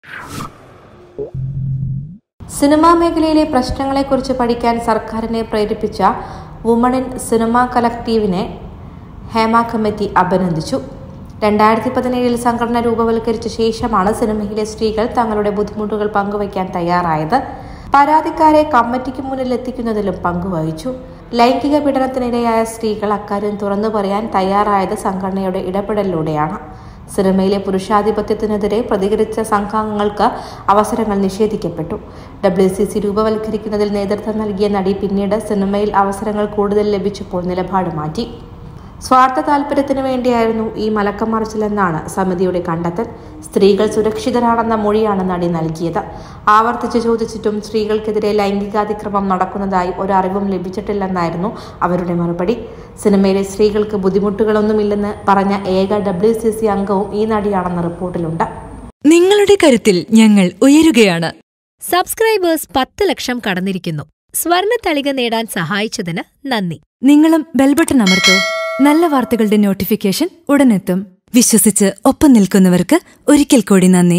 Cinema മേഖലയിലെ പ്രശ്നങ്ങളെക്കുറിച്ച് പഠിക്കാൻ സർക്കാരിനെ പ്രേരിപ്പിച്ച വുമൺ ഇൻ സിനിമ കളക്ടീവിനെ ഹേമ കമ്മിറ്റി അഭിനന്ദിച്ചു. 2017 സംഘടന രൂപവൽക്കരിച്ച ശേഷമാണ് സിനിമയിലെ സ്ത്രീകൾ തങ്ങളുടെ ബുദ്ധിമുട്ടുകൾ പങ്കുവയ്ക്കാൻ തയ്യാറായത്. പരാതിക്കാരെ കമ്മിറ്റിക്ക് മുന്നിൽ എത്തിക്കുന്നതിലും പങ്കുവഹിച്ചു. ലൈംഗിക പീഡനത്തിനിരയായ സ്ത്രീകൾ അക്കാര്യം തുറന്നു പറയാൻ തയ്യാറായത് സംഘടനയുടെ ഇടപെടലിലൂടെയാണ്. സിനിമയിലെ പുരുഷാധിപത്യത്തിനെതിരെ പ്രതികരിച്ച സംഘാംഗങ്ങൾക്ക് അവസരങ്ങൾ നിഷേധിക്കപ്പെട്ടു. WCC രൂപവൽക്കരിക്കുന്നതിൽ നേതൃത്വം നൽകിയ നടി പിന്നീട് സിനിമയിൽ അവസരങ്ങൾ കൂടുതൽ ലഭിച്ചപ്പോൾ നിലപാട് മാറ്റി. സ്വാർത്ഥ താൽപര്യത്തിനു വേണ്ടിയായിരുന്നു ഈ മലക്കമറിച്ചിലെന്നാണ് സമിതിയുടെ കണ്ടെത്തൽ. സ്ത്രീകൾ സുരക്ഷിതരാണെന്ന മൊഴിയാണ് നടി നൽകിയത്. ആവർത്തിച്ച് ചോദിച്ചിട്ടും സ്ത്രീകൾക്കെതിരെ ലൈംഗികാതിക്രമം നടക്കുന്നതായി ഒരറിവും ലഭിച്ചിട്ടില്ലെന്നായിരുന്നു അവരുടെ മറുപടി. സിനിമയിലെ സ്ത്രീകൾക്ക് ബുദ്ധിമുട്ടുകളൊന്നുമില്ലെന്ന് പറഞ്ഞ ഏക WCC അംഗവും ഈ നടിയാണെന്ന റിപ്പോർട്ടിലുണ്ട്. നിങ്ങളുടെ കരുത്തിൽ ഞങ്ങൾ ഉയരുകയാണ്. സബ്സ്ക്രൈബേഴ്സ് 10 ലക്ഷം കടന്നിരിക്കുന്നു. സ്വർണ്ണ തളിക നേടാൻ സഹായിച്ചതിന് നന്ദി. നിങ്ങളും ബെൽബട്ടൺ അമർത്തോ. നല്ല വാർത്തകളുടെ നോട്ടിഫിക്കേഷൻ ഉടനെത്തും. വിശ്വസിച്ച് ഒപ്പം നിൽക്കുന്നവർക്ക് ഒരിക്കൽ കൂടി നന്ദി.